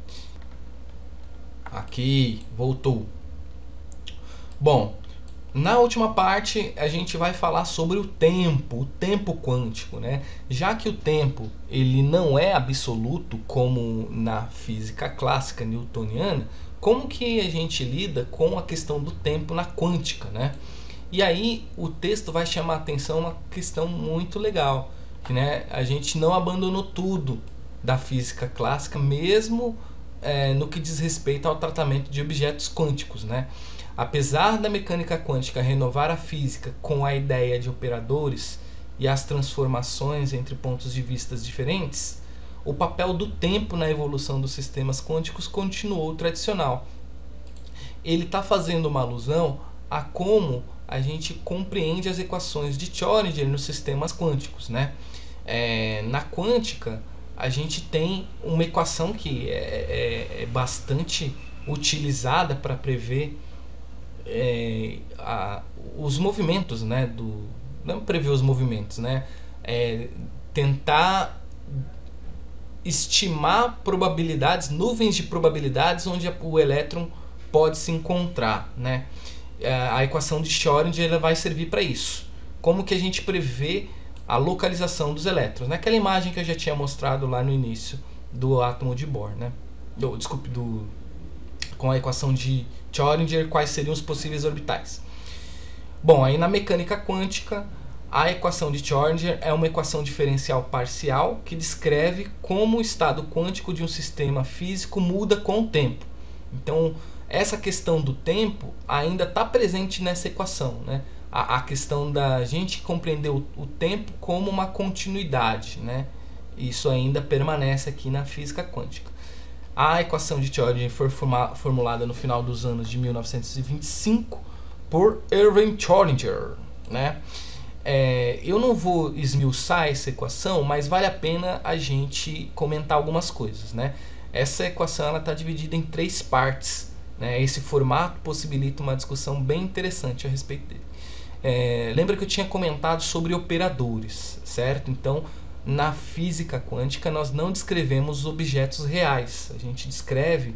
Aqui, voltou. Bom, na última parte a gente vai falar sobre o tempo quântico, né? Já que o tempo ele não é absoluto como na física clássica newtoniana, como que a gente lida com a questão do tempo na quântica, né? E aí o texto vai chamar a atenção uma questão muito legal, que, né, a gente não abandonou tudo da física clássica, mesmo no que diz respeito ao tratamento de objetos quânticos, né? Apesar da mecânica quântica renovar a física com a ideia de operadores e as transformações entre pontos de vista diferentes, o papel do tempo na evolução dos sistemas quânticos continuou tradicional. Ele está fazendo uma alusão a como a gente compreende as equações de Schrödinger nos sistemas quânticos, né? Na quântica, a gente tem uma equação que é bastante utilizada para prever os movimentos, né, não prever os movimentos, né, tentar estimar probabilidades, nuvens de probabilidades onde o elétron pode se encontrar, né? A equação de Schrödinger ela vai servir para isso. Como que a gente prevê a localização dos elétrons? Naquela imagem que eu já tinha mostrado lá no início do átomo de Bohr, né? Com a equação de Schrödinger, quais seriam os possíveis orbitais. Bom, aí na mecânica quântica, a equação de Schrödinger é uma equação diferencial parcial que descreve como o estado quântico de um sistema físico muda com o tempo. Então, essa questão do tempo ainda está presente nessa equação, né? A questão da gente compreender o tempo como uma continuidade, né? Isso ainda permanece aqui na física quântica. A equação de Schrödinger foi formulada no final dos anos de 1925 por Erwin Schrödinger, né? Eu não vou esmiuçar essa equação, mas vale a pena a gente comentar algumas coisas, né? Essa equação está dividida em 3 partes, né? Esse formato possibilita uma discussão bem interessante a respeito dele. Lembra que eu tinha comentado sobre operadores, certo? Então, na física quântica, nós não descrevemos objetos reais. A gente descreve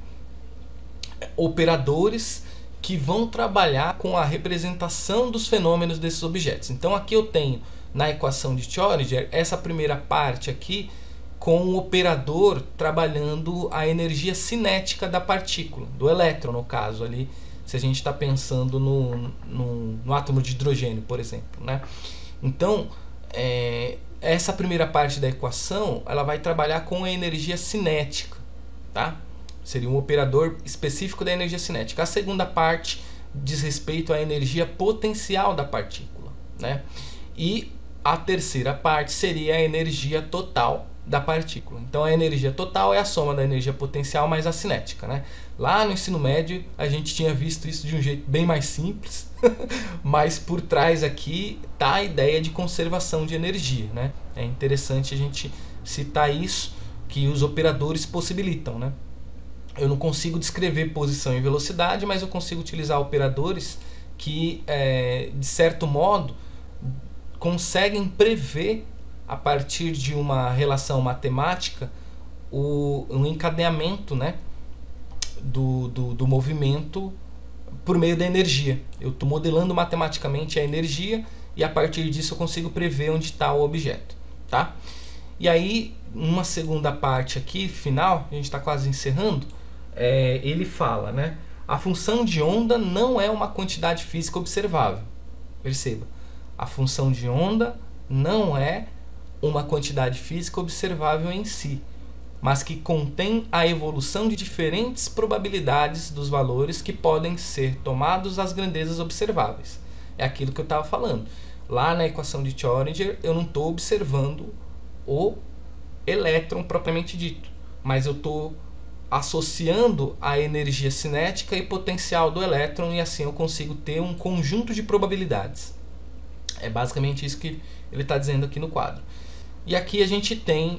operadores que vão trabalhar com a representação dos fenômenos desses objetos. Então, aqui eu tenho, na equação de Schrödinger, essa primeira parte aqui, com o operador trabalhando a energia cinética da partícula, do elétron, no caso ali, se a gente está pensando no átomo de hidrogênio, por exemplo, né? Então, essa primeira parte da equação, ela vai trabalhar com a energia cinética, tá? Seria um operador específico da energia cinética. A segunda parte diz respeito à energia potencial da partícula, né? E a terceira parte seria a energia total da partícula. Então a energia total é a soma da energia potencial mais a cinética, né? Lá no ensino médio a gente tinha visto isso de um jeito bem mais simples, mas por trás aqui está a ideia de conservação de energia, né? É interessante a gente citar isso, que os operadores possibilitam, né? Eu não consigo descrever posição e velocidade, mas eu consigo utilizar operadores que, de certo modo, conseguem prever, a partir de uma relação matemática, um encadeamento, né, do movimento por meio da energia. Eu estou modelando matematicamente a energia e a partir disso eu consigo prever onde está o objeto, tá? E aí, uma segunda parte aqui, final, a gente está quase encerrando, ele fala, né, a função de onda não é uma quantidade física observável. Perceba, a função de onda não é uma quantidade física observável em si, mas que contém a evolução de diferentes probabilidades dos valores que podem ser tomados às grandezas observáveis. É aquilo que eu estava falando. Lá na equação de Schrödinger, eu não estou observando o elétron propriamente dito, mas eu estou associando a energia cinética e potencial do elétron, e assim eu consigo ter um conjunto de probabilidades. É basicamente isso que ele está dizendo aqui no quadro. E aqui a gente tem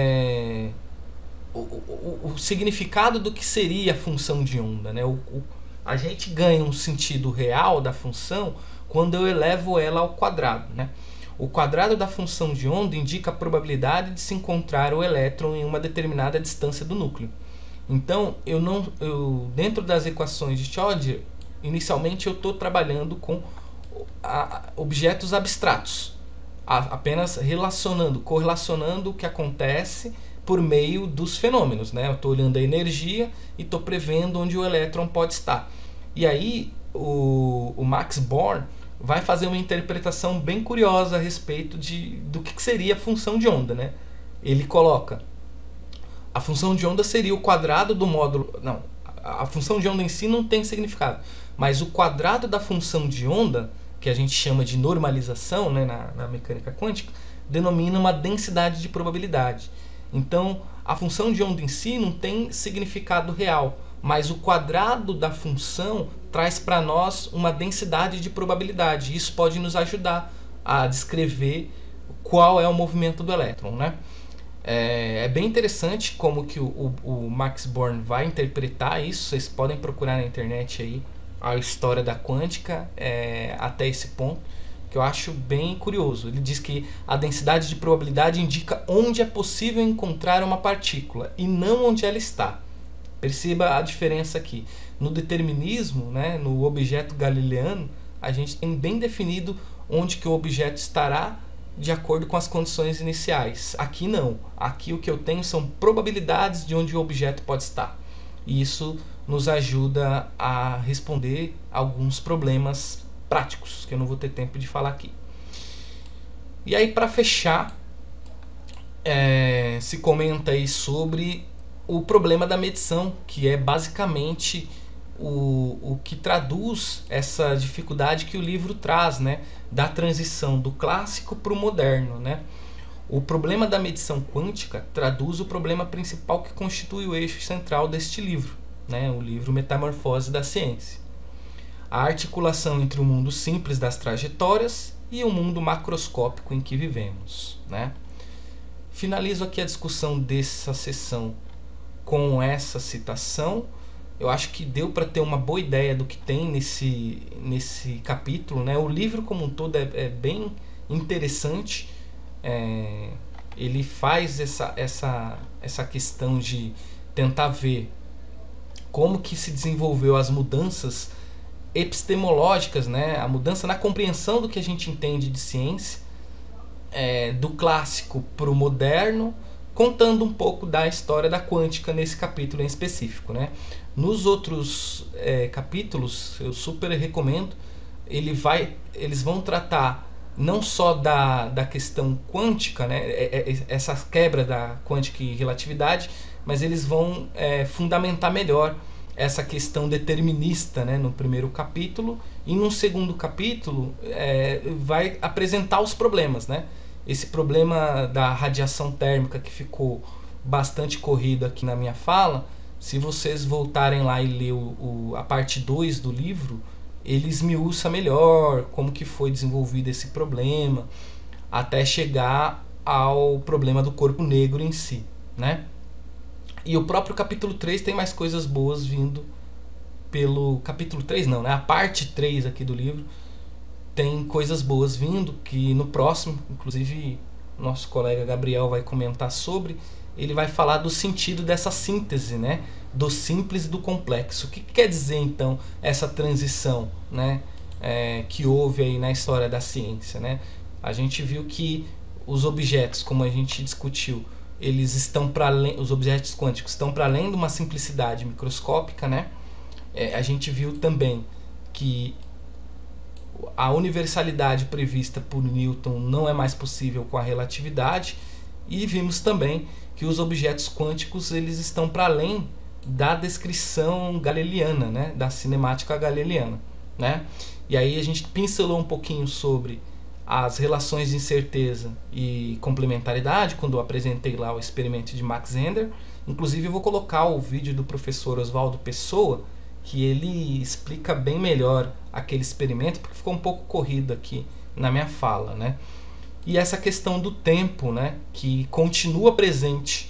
o significado do que seria a função de onda, né? A gente ganha um sentido real da função quando eu elevo ela ao quadrado, né? O quadrado da função de onda indica a probabilidade de se encontrar o elétron em uma determinada distância do núcleo. Então, dentro das equações de Schrödinger, inicialmente eu estou trabalhando com objetos abstratos, apenas correlacionando o que acontece por meio dos fenômenos, né? Eu estou olhando a energia e estou prevendo onde o elétron pode estar. E aí o Max Born vai fazer uma interpretação bem curiosa a respeito do que seria a função de onda, né? Ele coloca: a função de onda seria o quadrado do módulo... Não, a função de onda em si não tem significado, mas o quadrado da função de onda, que a gente chama de normalização, né, na mecânica quântica, denomina uma densidade de probabilidade. Então, a função de onda em si não tem significado real, mas o quadrado da função traz para nós uma densidade de probabilidade. Isso pode nos ajudar a descrever qual é o movimento do elétron, né? É bem interessante como que o Max Born vai interpretar isso. Vocês podem procurar na internet aí a história da quântica até esse ponto, que eu acho bem curioso. Ele diz que a densidade de probabilidade indica onde é possível encontrar uma partícula e não onde ela está. Perceba a diferença aqui. No determinismo, né, no objeto galileano, a gente tem bem definido onde que o objeto estará de acordo com as condições iniciais. Aqui não. Aqui o que eu tenho são probabilidades de onde o objeto pode estar. E isso nos ajuda a responder alguns problemas práticos, que eu não vou ter tempo de falar aqui. E aí, para fechar, se comenta aí sobre o problema da medição, que é basicamente o que traduz essa dificuldade que o livro traz, né, da transição do clássico para o moderno, né? O problema da medição quântica traduz o problema principal que constitui o eixo central deste livro, né, o livro Metamorfose da Ciência. A articulação entre o mundo simples das trajetórias e o mundo macroscópico em que vivemos, né? Finalizo aqui a discussão dessa sessão com essa citação. Eu acho que deu para ter uma boa ideia do que tem nesse capítulo, né? O livro como um todo é bem interessante. Ele faz essa questão de tentar ver como que se desenvolveu as mudanças epistemológicas, né? A mudança na compreensão do que a gente entende de ciência, do clássico para o moderno, contando um pouco da história da quântica nesse capítulo em específico, né? Nos outros capítulos, eu super recomendo, eles vão tratar não só da questão quântica, né? Essa quebra da quântica e relatividade, mas eles vão fundamentar melhor essa questão determinista, né, no primeiro capítulo, e no segundo capítulo vai apresentar os problemas, né? Esse problema da radiação térmica que ficou bastante corrido aqui na minha fala, se vocês voltarem lá e ler a parte 2 do livro, ele esmiuça melhor como que foi desenvolvido esse problema, até chegar ao problema do corpo negro em si, né? E o próprio capítulo 3 tem mais coisas boas vindo pelo... Capítulo 3 não, né? A parte 3 aqui do livro tem coisas boas vindo, que no próximo, inclusive, nosso colega Gabriel vai comentar sobre. Ele vai falar do sentido dessa síntese, né? Do simples e do complexo. O que quer dizer, então, essa transição, né? Que houve aí na história da ciência, né? A gente viu que os objetos, como a gente discutiu, eles estão para além, os objetos quânticos estão para além de uma simplicidade microscópica, né? A gente viu também que a universalidade prevista por Newton não é mais possível com a relatividade, e vimos também que os objetos quânticos eles estão para além da descrição galileana, né? Da cinemática galileana, né? E aí a gente pincelou um pouquinho sobre as relações de incerteza e complementaridade, quando eu apresentei lá o experimento de Max Ender. Inclusive eu vou colocar o vídeo do professor Oswaldo Pessoa, que ele explica bem melhor aquele experimento, porque ficou um pouco corrido aqui na minha fala, né? E essa questão do tempo, né, que continua presente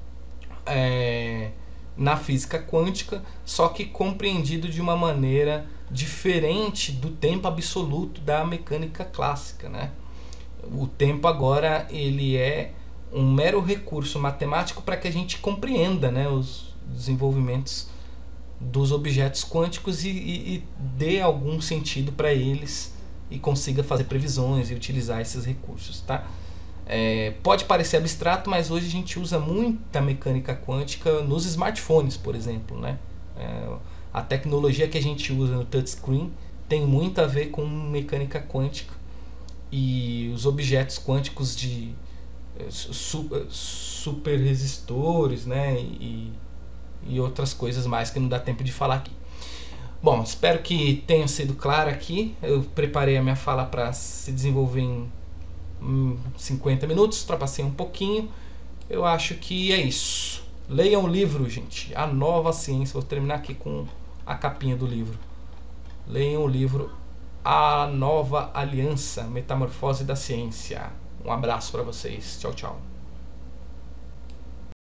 na física quântica, só que compreendido de uma maneira diferente do tempo absoluto da mecânica clássica, né? O tempo agora ele é um mero recurso matemático para que a gente compreenda, né, os desenvolvimentos dos objetos quânticos e dê algum sentido para eles e consiga fazer previsões e utilizar esses recursos, tá? Pode parecer abstrato, mas hoje a gente usa muita mecânica quântica nos smartphones, por exemplo, né? A tecnologia que a gente usa no touchscreen tem muito a ver com mecânica quântica, e os objetos quânticos de super resistores, né? E outras coisas mais que não dá tempo de falar aqui. Bom, espero que tenha sido claro aqui. Eu preparei a minha fala para se desenvolver em 50 minutos, ultrapassei um pouquinho. Eu acho que é isso. Leiam o livro, gente. A Nova Ciência. Vou terminar aqui com a capinha do livro. Leiam o livro A Nova Aliança, Metamorfose da Ciência. Um abraço para vocês. Tchau, tchau.